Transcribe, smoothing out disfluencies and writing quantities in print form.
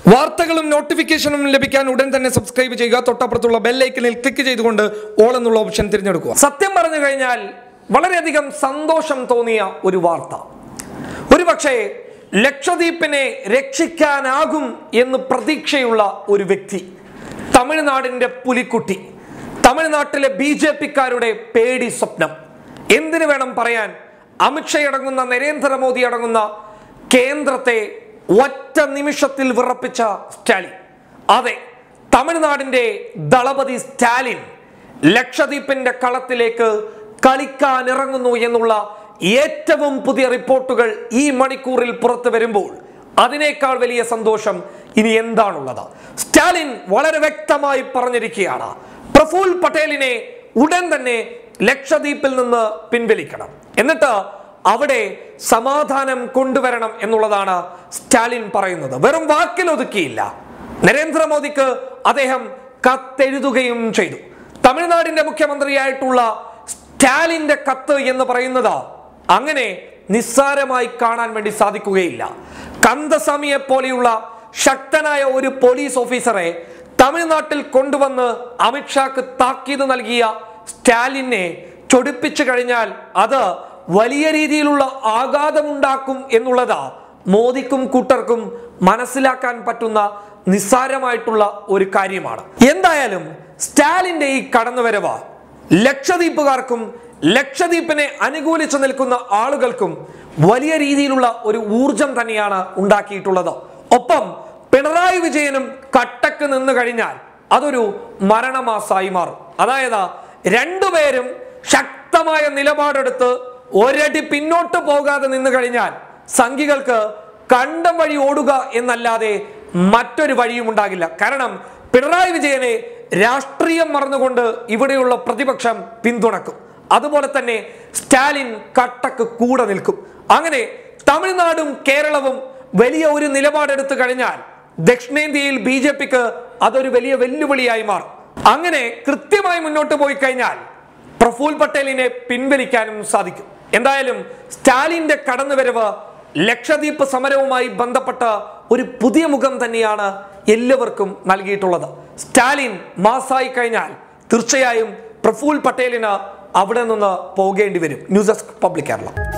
വാർത്തകളും നോട്ടിഫിക്കേഷനും ലഭിക്കാൻ ഉടൻ തന്നെ സബ്സ്ക്രൈബ് ചെയ്യുക. തൊട്ടപ്പുറത്തുള്ള ബെൽ ഐക്കണിൽ ക്ലിക്ക് ചെയ്തുകൊണ്ട് ഓൾ എന്നുള്ള ഓപ്ഷൻ തിരഞ്ഞെടുക്കുക. സത്യം പറഞ്ഞു കഴിഞ്ഞാൽ വളരെയധികം സന്തോഷം തോന്നിയ ഒരു വാർത്ത. ഒരുപക്ഷേ ലക്ഷദ്വീപിനെ രക്ഷിക്കാനാകും എന്ന് പ്രതീക്ഷയുള്ള ഒരു വ്യക്തി, തമിഴ്നാടിന്റെ പുലിക്കുട്ടി, തമിഴ്നാട്ടിലെ BJP-ക്കാരുടെ പേടി സ്വപ്നം. എന്തിനു വേണം പറയാൻ, അമിത്ഷാ അടങ്ങുന്ന നരേന്ദ്രമോദി അടങ്ങുന്ന കേന്ദ്രത്തെ ഒറ്റ നിമിഷത്തിൽ വിറപ്പിച്ച സ്റ്റാലിൻ. അതെ, തമിഴ്നാടിന്റെ ദളപതി സ്റ്റാലിൻ ലക്ഷദ്വീപിന്റെ കളത്തിലേക്ക് കളിക്കാൻ ഇറങ്ങുന്നു എന്നുള്ള ഏറ്റവും പുതിയ റിപ്പോർട്ടുകൾ ഈ മണിക്കൂറിൽ പുറത്തു വരുമ്പോൾ അതിനേക്കാൾ വലിയ സന്തോഷം ഇനി എന്താണുള്ളത്? സ്റ്റാലിൻ വളരെ വ്യക്തമായി പറഞ്ഞിരിക്കുകയാണ്, പ്രഫുൽ പട്ടേലിനെ ഉടൻ തന്നെ ലക്ഷദ്വീപിൽ നിന്ന് പിൻവലിക്കണം, എന്നിട്ട് അവിടെ സമാധാനം കൊണ്ടുവരണം എന്നുള്ളതാണ് സ്റ്റാലിൻ പറയുന്നത്. വെറും വാക്കിൽ ഒതുക്കിയില്ല. നരേന്ദ്രമോദിക്ക് അദ്ദേഹം കത്തെഴുതുകയും ചെയ്തു. തമിഴ്നാടിന്റെ മുഖ്യമന്ത്രിയായിട്ടുള്ള സ്റ്റാലിന്റെ കത്ത് എന്ന് പറയുന്നത് അങ്ങനെ നിസ്സാരമായി കാണാൻ വേണ്ടി സാധിക്കുകയില്ല. കന്ദസ്വാമിയെ പോലെയുള്ള ശക്തനായ ഒരു പോലീസ് ഓഫീസറെ തമിഴ്നാട്ടിൽ കൊണ്ടുവന്ന് അമിത്ഷാക്ക് താക്കീത് നൽകിയ സ്റ്റാലിനെ ചൊടിപ്പിച്ചു കഴിഞ്ഞാൽ അത് വലിയ രീതിയിലുള്ള ആഘാതമുണ്ടാക്കും എന്നുള്ളത് മോദിക്കും കൂട്ടർക്കും മനസ്സിലാക്കാൻ പറ്റുന്ന നിസ്സാരമായിട്ടുള്ള ഒരു കാര്യമാണ്. എന്തായാലും സ്റ്റാലിന്റെ ഈ കടന്നുവരവ് ലക്ഷദ്വീപുകാർക്കും ലക്ഷദ്വീപിനെ അനുകൂലിച്ചു നിൽക്കുന്ന ആളുകൾക്കും വലിയ രീതിയിലുള്ള ഒരു ഊർജം തന്നെയാണ് ഉണ്ടാക്കിയിട്ടുള്ളത്. ഒപ്പം പിണറായി വിജയനും കട്ടക്ക് നിന്ന് കഴിഞ്ഞാൽ അതൊരു മരണമാസായി മാറും. അതായത് രണ്ടുപേരും ശക്തമായ നിലപാടെടുത്ത് ഒരടി പിന്നോട്ട് പോകാതെ നിന്ന് കഴിഞ്ഞാൽ സംഘികൾക്ക് കണ്ടം വഴി ഓടുക എന്നല്ലാതെ മറ്റൊരു വഴിയും ഉണ്ടാകില്ല. കാരണം പിണറായി വിജയനെ രാഷ്ട്രീയം മറന്നുകൊണ്ട് ഇവിടെയുള്ള പ്രതിപക്ഷം പിന്തുണക്കും. അതുപോലെ തന്നെ സ്റ്റാലിൻ കട്ടക്ക് കൂടെ നിൽക്കും. അങ്ങനെ തമിഴ്നാടും കേരളവും വലിയ ഒരു നിലപാടെടുത്തു കഴിഞ്ഞാൽ ദക്ഷിണേന്ത്യയിൽ BJP-ക്ക് അതൊരു വലിയ വെല്ലുവിളിയായി മാറും. അങ്ങനെ കൃത്യമായി മുന്നോട്ട് പോയി കഴിഞ്ഞാൽ പ്രഫുൽ പട്ടേലിനെ പിൻവലിക്കാനും സാധിക്കും. എന്തായാലും സ്റ്റാലിന്റെ കടന്നുവരവ് ലക്ഷദ്വീപ് സമരവുമായി ബന്ധപ്പെട്ട ഒരു പുതിയ മുഖം തന്നെയാണ് എല്ലാവർക്കും നൽകിയിട്ടുള്ളത്. സ്റ്റാലിൻ മാസായി കഴിഞ്ഞാൽ തീർച്ചയായും പ്രഫുൽ പട്ടേലിന് അവിടെ നിന്ന് പോകേണ്ടി വരും. News desk public Kerala.